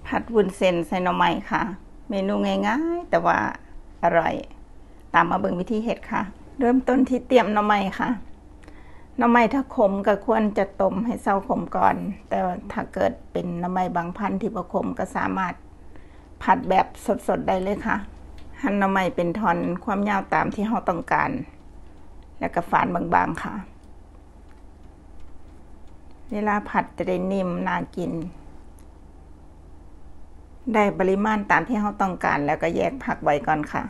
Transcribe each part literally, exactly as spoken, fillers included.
ผัดวุ้นเส้นใส่หน่อไม้ค่ะเมนูง่ายๆแต่ว่าอร่อยตามมาเบิ่งวิธีเฮ็ดค่ะเริ่มต้นที่เตรียมหน่อไม้ค่ะหน่อไม้ถ้าขมก็ควรจะต้มให้เซาขมก่อนแต่ถ้าเกิดเป็นหน่อไม้บางพันธุ์ที่บ่ขมก็สามารถผัดแบบสดๆได้เลยค่ะหั่นหน่อไม้เป็นท่อนความยาวตามที่เราต้องการแล้วก็ฝานบางๆค่ะเวลาผัดจะได้นิ่มน่ากินได้ปริมาณตามที่เราต้องการแล้วก็แยกผักไว้ก่อนค่ะ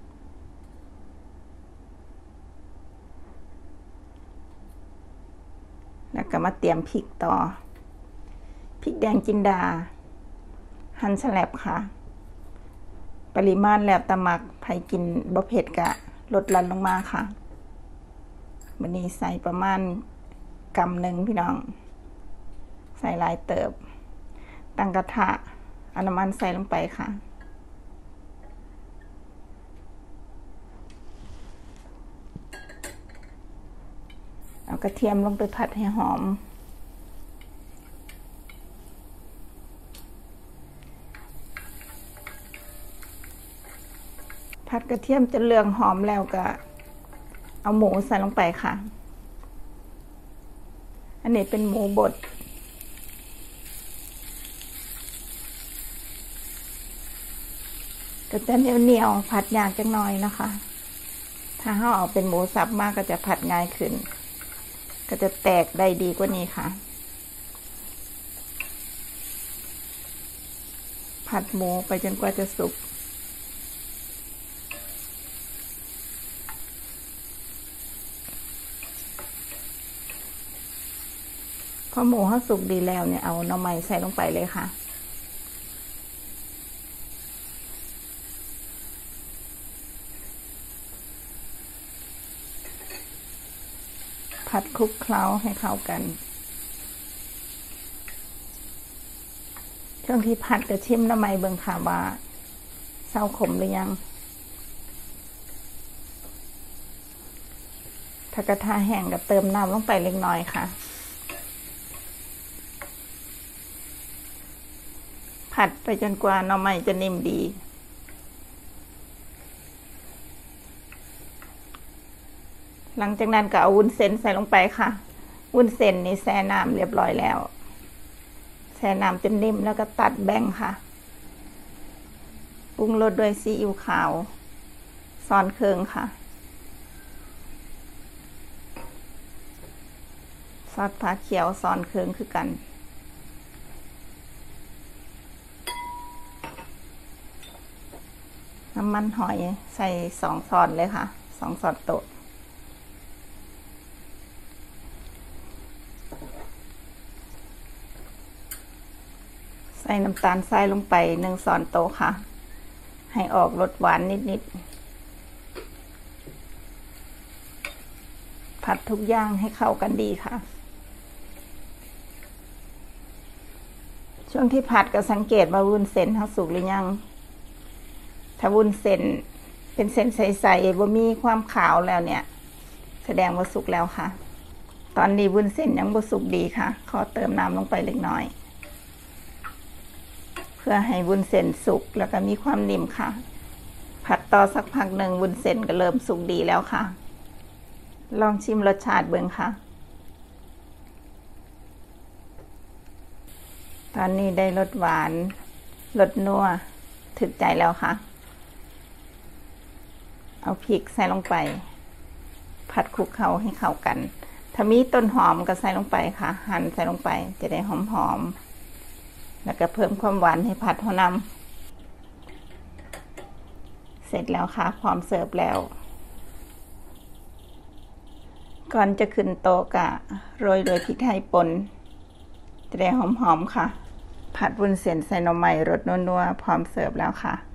แล้วก็มาเตรียมพริกต่อพริกแดงจินดาหั่นสลับค่ะปริมาณแล้วแต่มักใครกินบ่เผ็ดก็ลดลั่นลงมาค่ะวันนี้ใส่ประมาณกำหนึ่งพี่น้องใส่หลายเติบตั้งกระทะเอาน้ำมันใส่ลงไปค่ะเอากระเทียมลงไปผัดให้หอมผัดกระเทียมจนเหลืองหอมแล้วก็เอาหมูใส่ลงไปค่ะอันนี้เป็นหมูบดก็จะเหนียวๆผัดยากจังหน่อยนะคะถ้าเราเอาเป็นหมูสับมากก็จะผัดง่ายขึ้นก็จะแตกได้ดีกว่านี้ค่ะผัดหมูไปจนกว่าจะสุกพอหมูเขาสุกดีแล้วเนี่ยเอาหน่อไม้ใส่ลงไปเลยค่ะผัดคลุกเคล้าให้เข้ากันช่วงที่ผัดก็ชิมหน่อไม้เบิ่งค่ะว่าเศร้าขมหรือยังถ้ากระทะแห้งก็เติมน้ำลงไปเล็กน้อยค่ะผัดไปจนกว่าหน่อไม้จะนิ่มดีหลังจากนั้นก็เอาวุ้นเส้นใส่ลงไปค่ะวุ้นเส้นนี่แช่น้ำเรียบร้อยแล้วแช่น้ำจนนิ่มแล้วก็ตัดแบ่งค่ะปรุงรสด้วยซีอิ๊วขาวซอนเครื่องค่ะซอสฟ้าเขียวซอนเครื่องคือกันน้ำมันหอยใส่สองช้อนเลยค่ะสองช้อนโต๊ะใส่น้ำตาลทรายลงไปหนึ่งช้อนโต๊ะค่ะให้ออกรสหวานนิดๆผัดทุกอย่างให้เข้ากันดีค่ะช่วงที่ผัดก็สังเกตว่าวุ้นเส้นเขาสุกหรือยังถ้าวุ้นเส้นเป็นเส้นใสๆบ่มีความขาวแล้วเนี่ยแสดงว่าสุกแล้วค่ะตอนนี้วุ้นเส้นยังบ่สุกดีค่ะขอเติมน้ำลงไปเล็กน้อยเพื่อให้วุ้นเส้นสุกแล้วก็มีความนิ่มค่ะผัดต่อสักพักหนึ่งวุ้นเส้นก็เริ่มสุกดีแล้วค่ะลองชิมรสชาติเบิ่งค่ะตอนนี้ได้รสหวานรสนัวถึกใจแล้วค่ะเอาพริกใส่ลงไปผัดคลุกเคล้าให้เข้ากันถ้ามีต้นหอมก็ใส่ลงไปค่ะหั่นใส่ลงไปจะได้หอมๆแล้วก็เพิ่มความหวานให้ผัดหัวนำเสร็จแล้วค่ะพร้อมเสิร์ฟแล้วก่อนจะขึ้นโต๊ะก็โรยโดยพริกไทยป่นจะได้หอมๆค่ะผัดวุ้นเส้นใส่หน่อไม้รสนัวๆพร้อมเสิร์ฟแล้วค่ะ